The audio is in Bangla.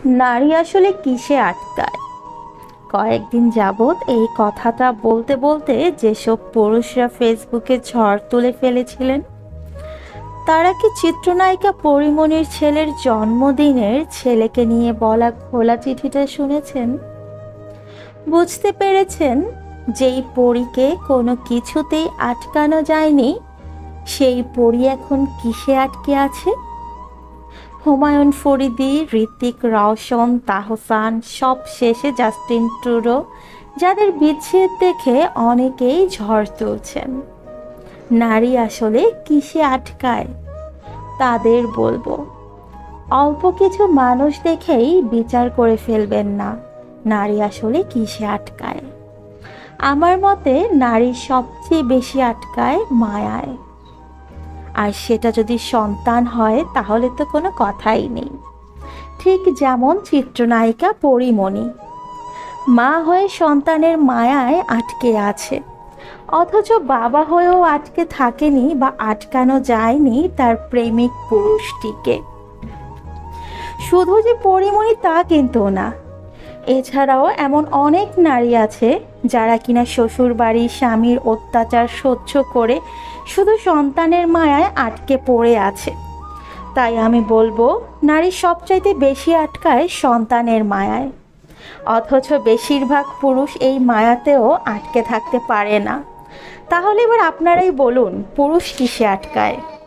নারী আসলে কিসে আটকায়? কয়েকদিন যাবৎ এই কথাটা বলতে বলতে যেসব পুরুষরা ফেসবুকে ঝড় তুলে ফেলেছিলেন, তারা কি চিত্রনায়িকা পরীমনির ছেলের জন্মদিনের ছেলেকে নিয়ে বলা খোলা চিঠিটা শুনেছেন? বুঝতে পেরেছেন যেই পরীকে কোনো কিছুতেই আটকানো যায়নি, সেই পরী এখন কিসে আটকে আছে? হুমায়ুন ফরিদি, হৃতিক রওশন, তাহসান, সব শেষে জাস্টিন ট্রুডো, যাদের বিচ্ছেদ দেখে অনেকেই ঝড় তুলছেন। নারী আসলে কিসে আটকায়? তাদের বলবো, অল্প কিছু মানুষ দেখেই বিচার করে ফেলবেন না নারী আসলে কিসে আটকায়। আমার মতে নারী সবচেয়ে বেশি আটকায় মায়ায়। আর সেটা যদি সন্তান হয় তাহলে তো কোনো কথাই নেই। ঠিক যেমন চিত্রনায়িকা পরীমনি মা হয়ে সন্তানের মায়ায় আটকে আছে, অথচ বাবা হয়েও আটকে থাকেনি বা আটকানো যায়নি তার প্রেমিক পুরুষটিকে। শুধু যে পরীমনি তা কিন্তু না, এছাড়াও এমন অনেক নারী আছে যারা কিনা শ্বশুর বাড়ির স্বামীর অত্যাচার সহ্য করে শুধু সন্তানের মায়ায় আটকে পড়ে আছে। তাই আমি বলবো, নারী সবচাইতে বেশি আটকায় সন্তানের মায়ায়, অথচ বেশিরভাগ পুরুষ এই মায়াতেও আটকে থাকতে পারে না। তাহলে এবার আপনারাই বলুন, পুরুষ কিসে আটকায়?